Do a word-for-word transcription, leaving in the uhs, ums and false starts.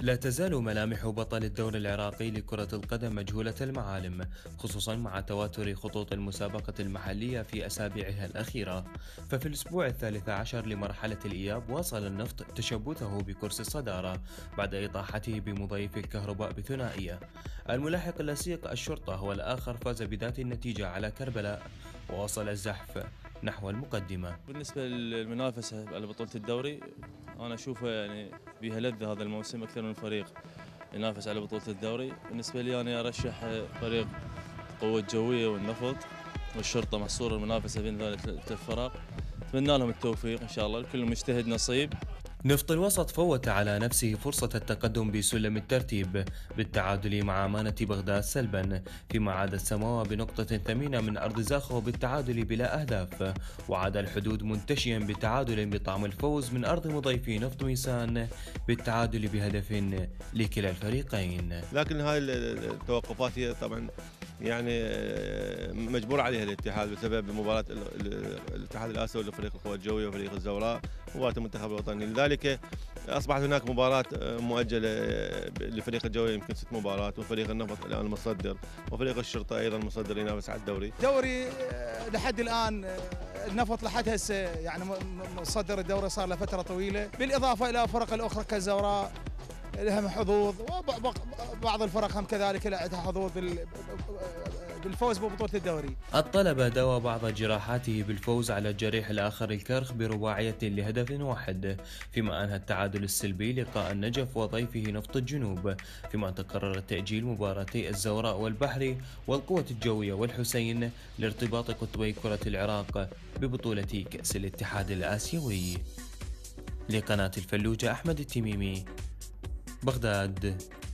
لا تزال ملامح بطل الدوري العراقي لكرة القدم مجهولة المعالم، خصوصا مع تواتر خطوط المسابقة المحلية في أسابيعها الأخيرة. ففي الأسبوع الثالث عشر لمرحلة الإياب واصل النفط تشبثه بكرسي الصدارة بعد إطاحته بمضيف الكهرباء بثنائية. الملاحق اللصيق الشرطة والآخر فاز بذات النتيجة على كربلاء، وواصل الزحف نحو المقدمة. بالنسبة للمنافسة على بطولة الدوري، أنا أشوفها يعني بها لذة هذا الموسم أكثر من فريق ينافس على بطولة الدوري. بالنسبة لي أنا أرشح فريق قوة الجوية والنفط والشرطة محصور المنافسة بين ذلك الفرق. أتمنى لهم التوفيق إن شاء الله، لكل مجتهد نصيب. نفط الوسط فوت على نفسه فرصة التقدم بسلم الترتيب بالتعادل مع أمانة بغداد سلبا، فيما عاد السماوة بنقطة ثمينة من أرض زاخو بالتعادل بلا أهداف، وعاد الحدود منتشيا بتعادل بطعم الفوز من أرض مضيفي نفط ميسان بالتعادل بهدف لكلا الفريقين. لكن هاي التوقفات هي طبعا يعني مجبور عليها الاتحاد بسبب مباراة الاتحاد الآسيوي لفريق القوى الجوية وفريق الزوراء، مباراة المنتخب الوطني. لذلك أصبحت هناك مباراة مؤجلة لفريق الجوية، يمكن ست مباريات، وفريق النفط الآن مصدر، وفريق الشرطة أيضا مصدر ينافس على الدوري. دوري لحد الآن النفط لحد هسه يعني مصدر الدوري صار له فترة طويلة، بالإضافة إلى فرق الأخرى كالزوراء لهم حظوظ، وبعض الفرق هم كذلك عندها حظوظ بالفوز ببطولة الدوري. الطلبة داوى بعض جراحاته بالفوز على الجريح الآخر الكرخ برباعية لهدف واحد، فيما أنهى التعادل السلبي لقاء النجف وضيفه نفط الجنوب، فيما تقرر تأجيل مباراتي الزوراء والبحري والقوة الجوية والحسين لارتباط قطبي كرة العراق ببطولة كأس الاتحاد الآسيوي. لقناة الفلوجة، أحمد التميمي، بغداد.